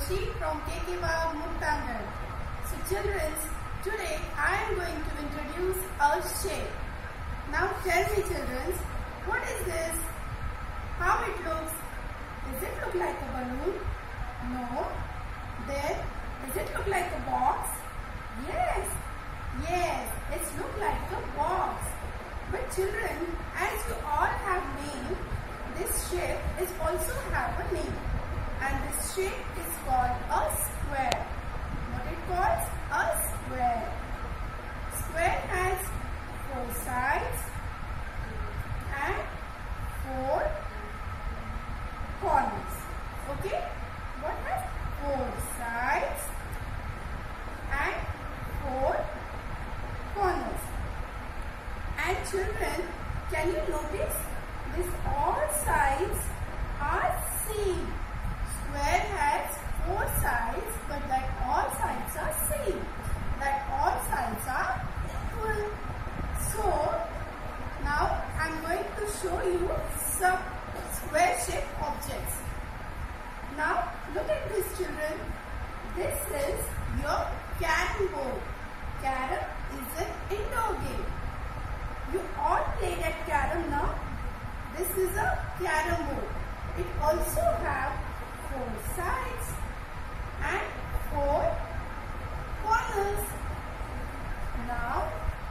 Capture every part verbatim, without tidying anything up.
Joshi from K K Wab Muktangan. So children, today I am going to introduce a shape. Now tell me children, what is this? How it looks? Does it look like a balloon? No. Then, does it look like a box? Yes. Yes, it looks like a box. But children, as you all have name, this shape is also have a name. And this shape is called a square. What it calls? A square. Square has four sides and four corners. Okay? What has four sides and four corners. And children, can you notice this all sides are same. Square has four sides, but that all sides are same. That all sides are equal. So, now I am going to show you some square shaped objects. Now, look at this children. This is your carrom board. Carrom is an indoor game. You all played at carrom now. This is a carrom board. It also have four sides and four corners. Now,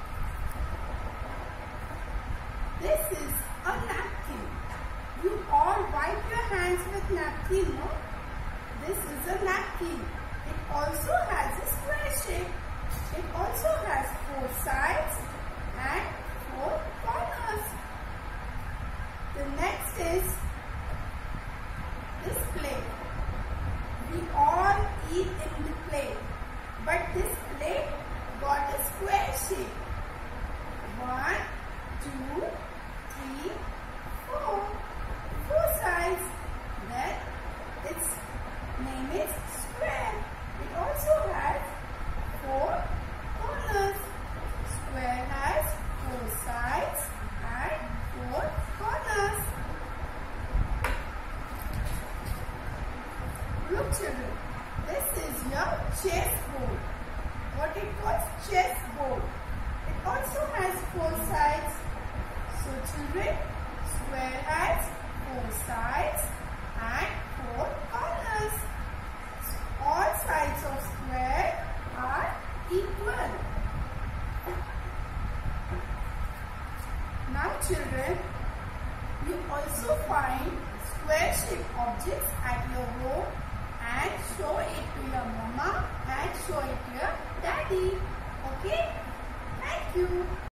this is a napkin. You all wipe your hands with napkin, no? This is a napkin. It also has a square shape. It also has four sides and four corners. The next is this plate. We all eat in the plate, but this plate got a square shape. One, two, three, four. Four sides. Then its name is square. It also has four corners. Square has four sides and four corners. Look children, this is your chessboard. What it calls chessboard. It also has four sides. So children, square has four sides and four corners. All sides of square are equal. Now children, you also find square shaped objects at your home and show it to your mama and show it to your daddy. Okay? Thank you.